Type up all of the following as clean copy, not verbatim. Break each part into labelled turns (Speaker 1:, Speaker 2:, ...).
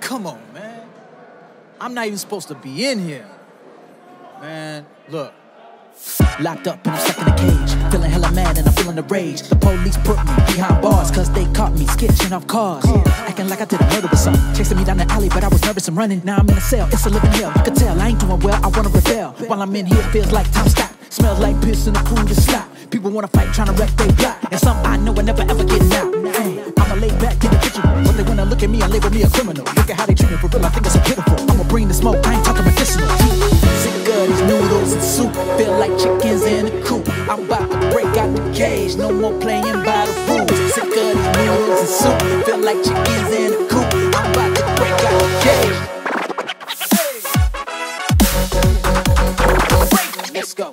Speaker 1: come on, man. I'm not even supposed to be in here. Man, look.
Speaker 2: Locked up and I'm stuck in a cage, feeling hella mad and I'm feeling the rage. The police put me behind bars cause they caught me sketching off cars, acting like I did a murder or something. Chasing me down the alley but I was nervous and running. Now I'm in a cell, it's a living hell. You can tell I ain't doing well, I wanna rebel. While I'm in here it feels like time stop. Smells like piss and the food is slop. People wanna fight trying to wreck they block, and some I know I never ever get out. I'ma lay back individual, but they wanna look at me and label me a criminal. Look at how they treat me for real, I think it's so pitiful. I'ma bring the smoke, I ain't talking medicinal. Sick of these noodles and soup, feel like chickens in a coop. I'm about to break out the cage, no more playing by the rules. Sick of these noodles and soup, feel like chickens in a coop. I'm about to break out the cage. Let's go.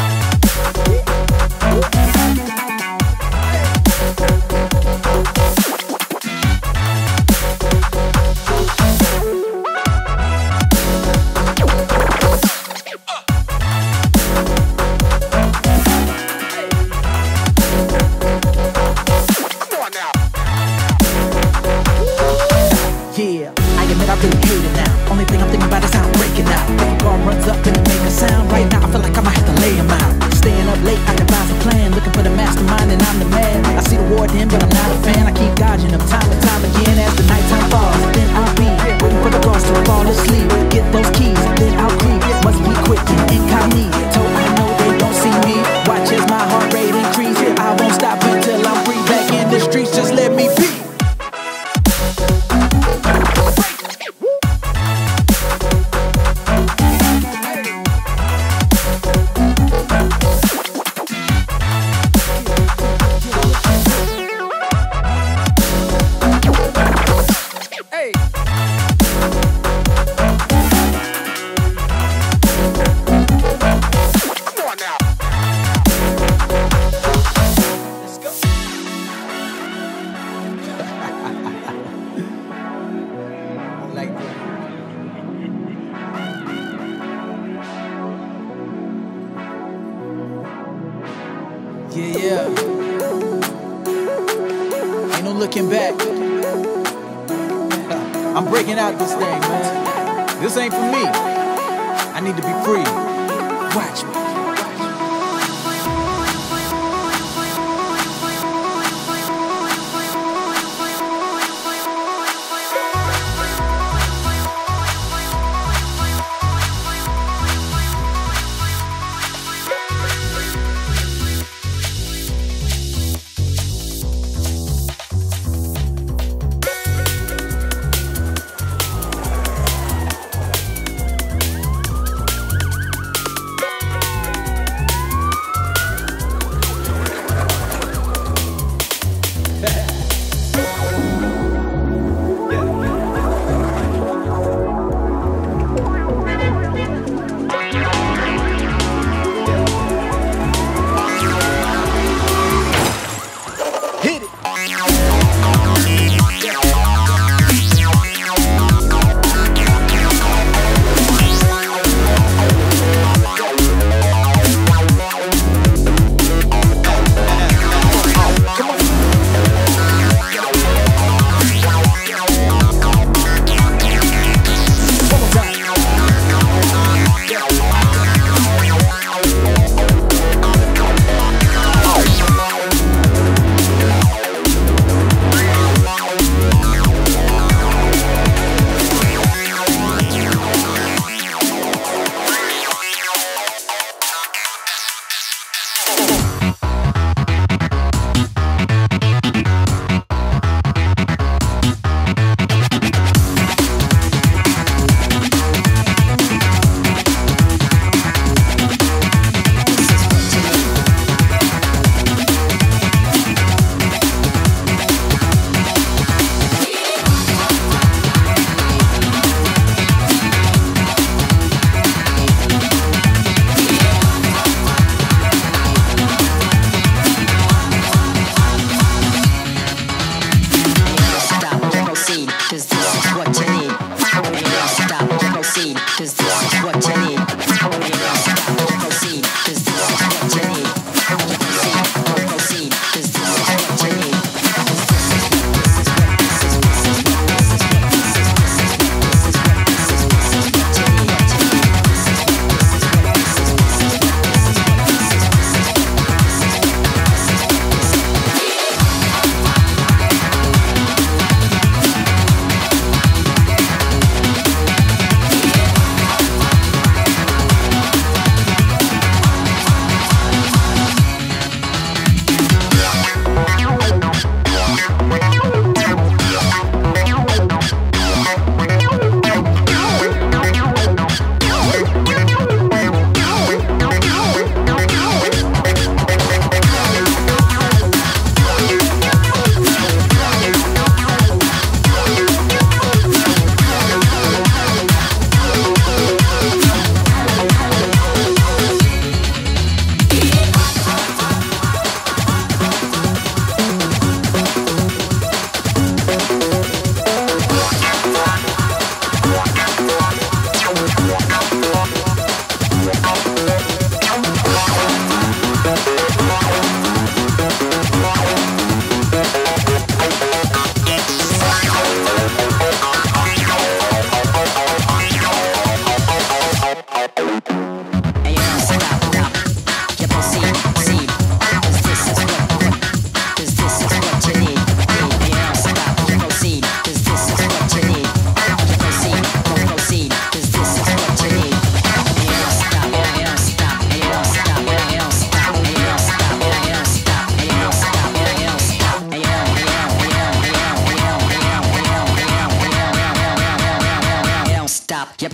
Speaker 2: Yeah, I admit I really hate it now. Only thing I'm thinking about is how I'm breaking out. Every car runs up and it make a sound. Right now I feel like I'ma have to lay him out. Staying up late, I devise a plan. Looking for the mastermind and I'm the man. I see the warden but I'm not a fan. I keep dodging him time and time again. As the nighttime falls, then I'll be waiting for the guards to fall asleep. Get those keys, then I'll creep. Must be quick and incognito. I know they don't see me. Watch as my heart rate increase. I won't stop until I'm free. Back in the streets, just let me be. Yeah. Ain't no looking back. I'm breaking out this thing, man. This ain't for me. I need to be free. Watch me.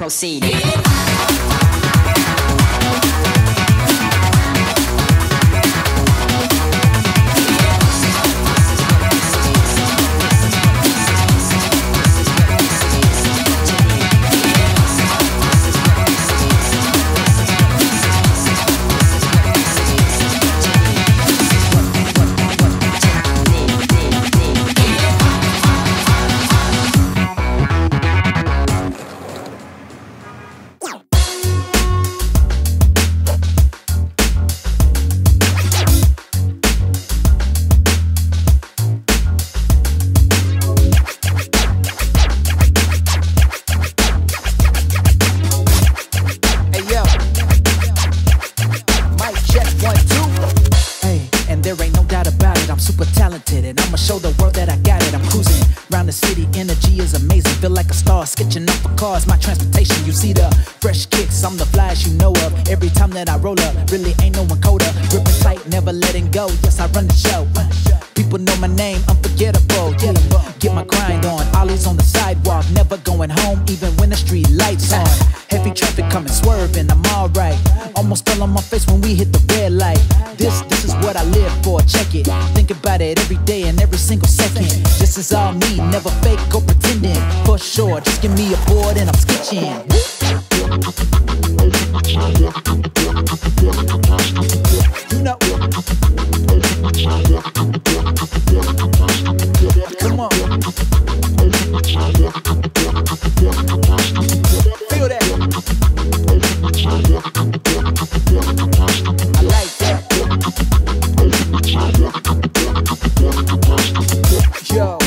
Speaker 3: proceed.
Speaker 2: Sketching up for cars, my transportation. You see the fresh kicks, I'm the flash you know of. Every time that I roll up, really ain't no one colder. Gripping tight, never letting go. Yes, I run the show. People know my name, unforgettable. Get my grind on, ollies on the sidewalk. Never going home, even when the street lights on. Heavy traffic coming, swerving, I'm alright. Almost fell on my face when we hit the red light. This is what I live for, check it. Think about it every day and every single second. This is all me, never fake or pretending. For sure, just give me a board and I'm sketching. You know. Come on. Feel that. I like that. Yo.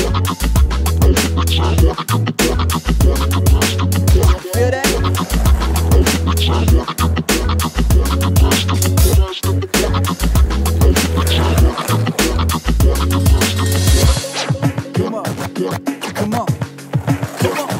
Speaker 2: Feel that? Come on. Come on. Come on.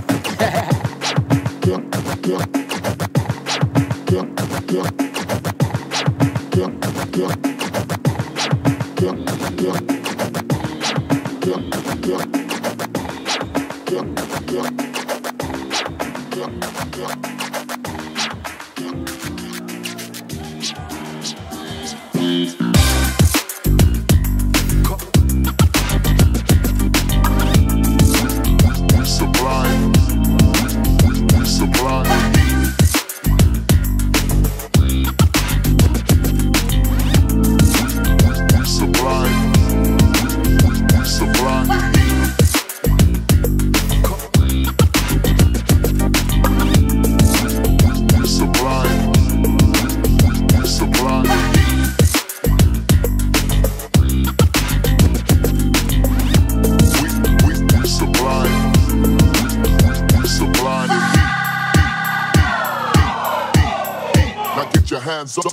Speaker 4: Your hands up.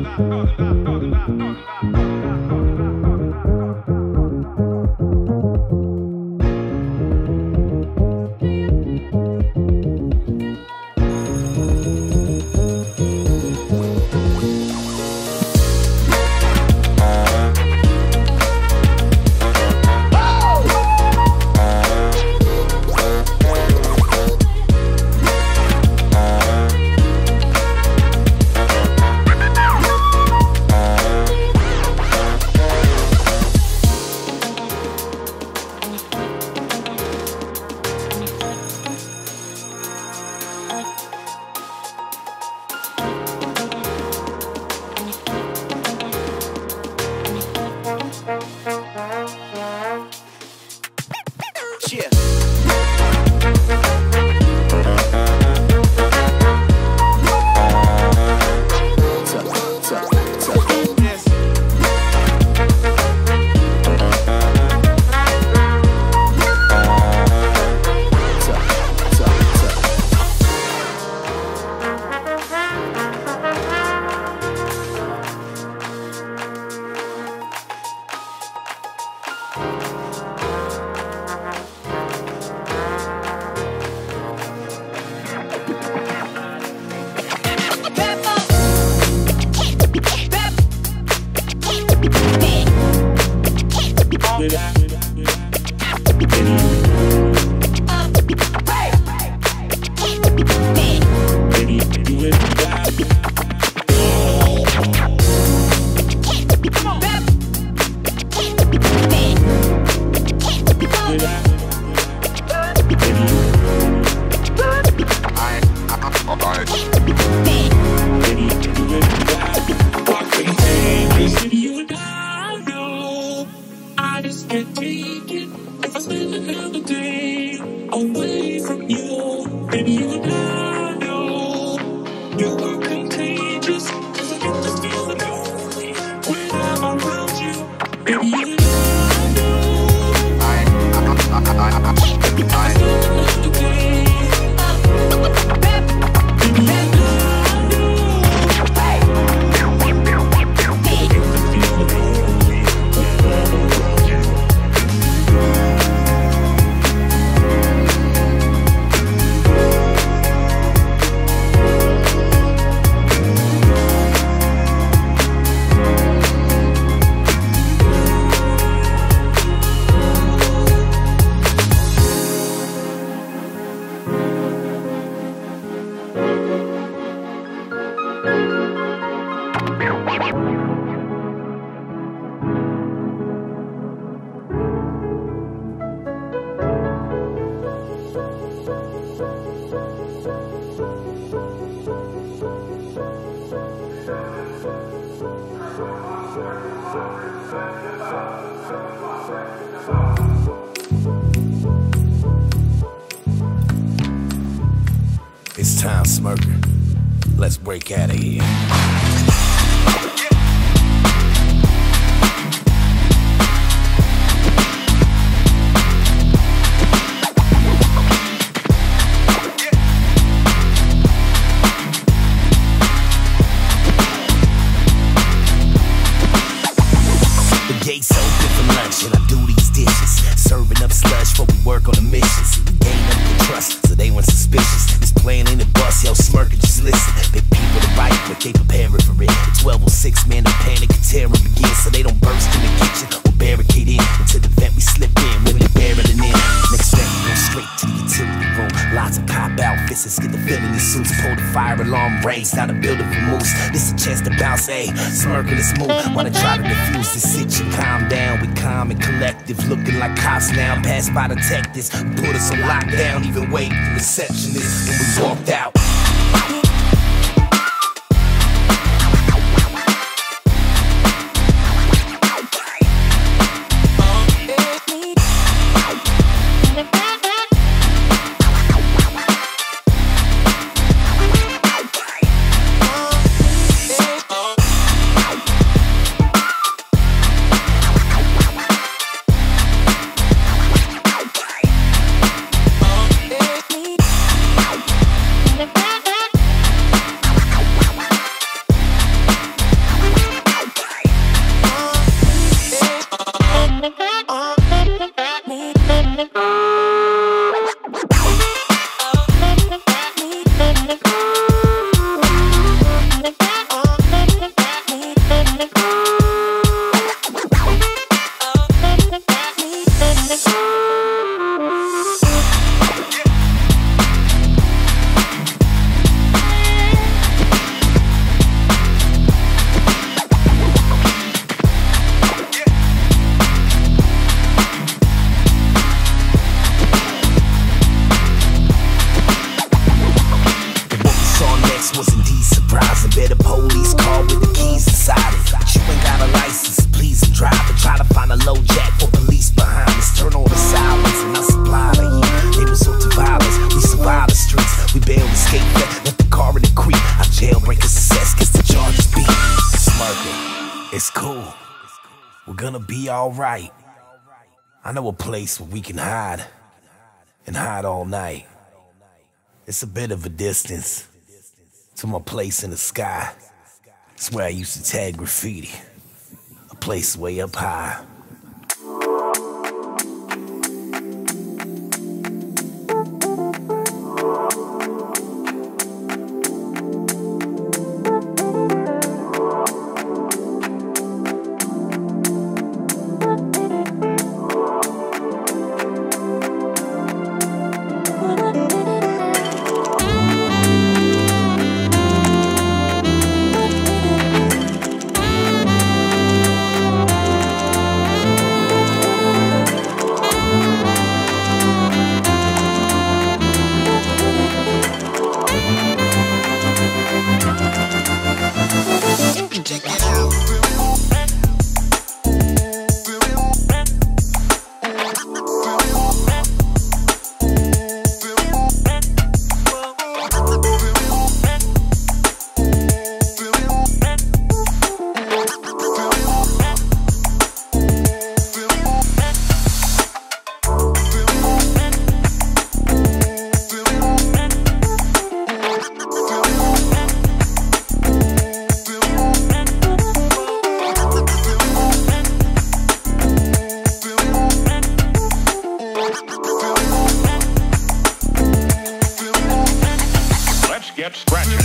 Speaker 3: It's time, Smirker. Let's break out of here. The gates open for lunch and I do these dishes, serving up slush before we work on the mission. See, we gain up the trust, so they weren't suspicious. This plan ain't a bust, yo, Smirker, just listen. They people to write, but they preparing for it. The 1206 man, the panic and terror begins, so they don't burst in the kitchen or barricade in. Into the vent we slip in when they barreling in. Next step, we go straight to the utility room. Lots of cop outfits, let's get the felony suits. Pull the fire alarm, raise down the building for moose. This a chance to bounce, hey, Smirker, let's move. Wanna try to defuse this situation, calm down. We calm and collective, looking like cops now. Passed by detectives, put us on lockdown. Even wait the receptionist when we walked out.
Speaker 5: The
Speaker 3: It's cool. We're gonna be alright. I know a place where we can hide, and hide all night. It's a bit of a distance to my place in the sky. It's where I used to tag graffiti. A place way up high.
Speaker 5: Get scratching.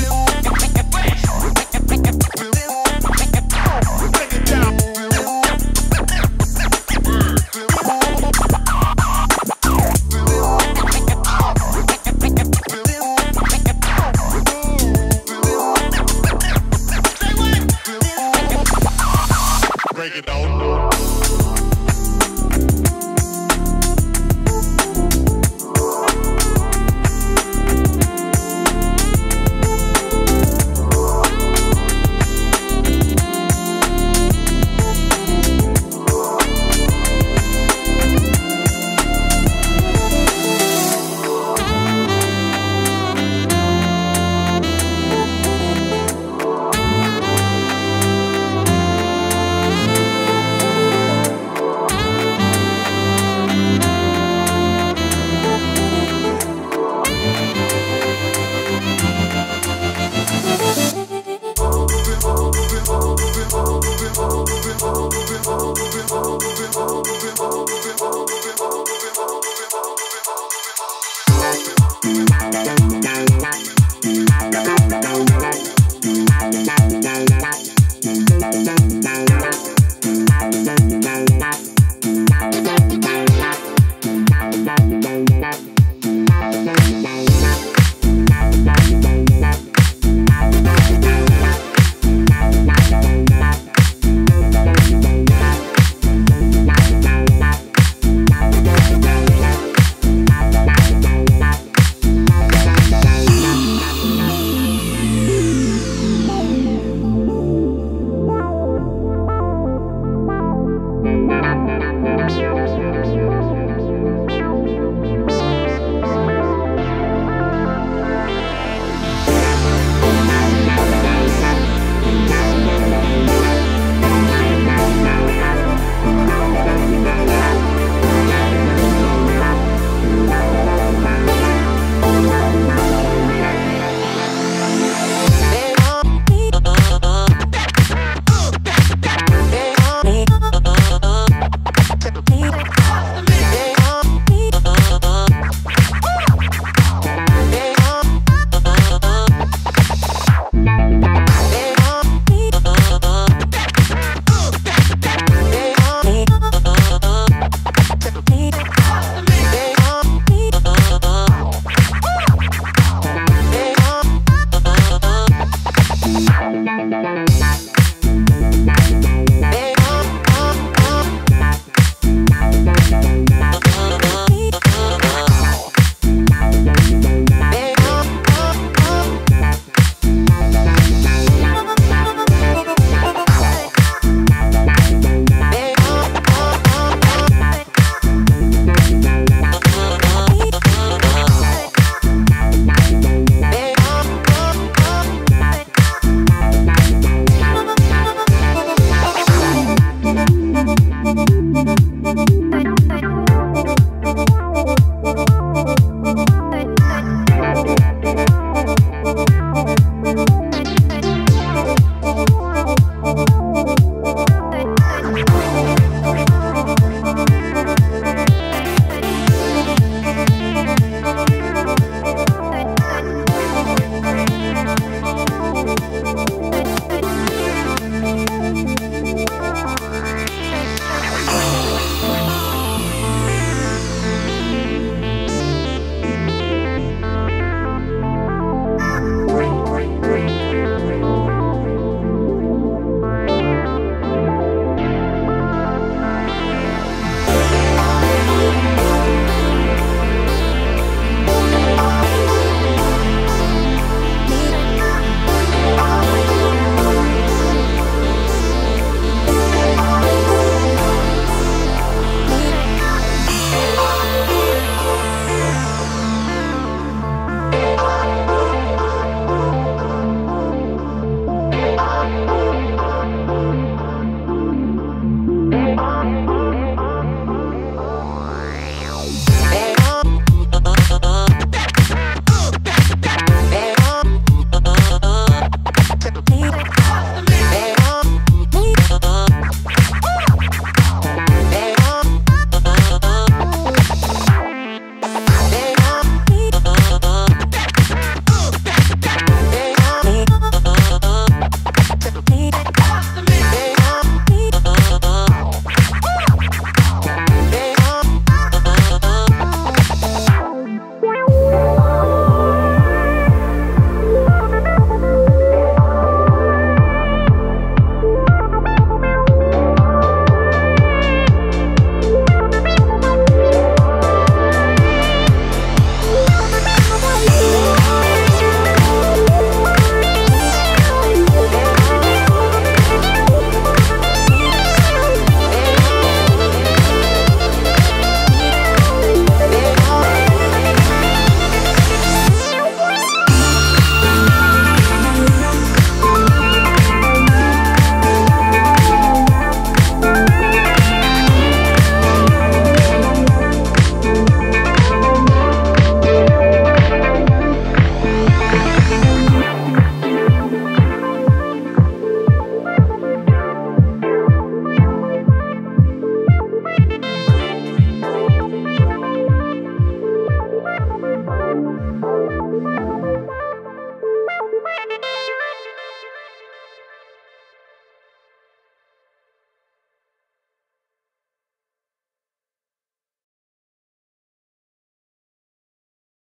Speaker 5: Break it down.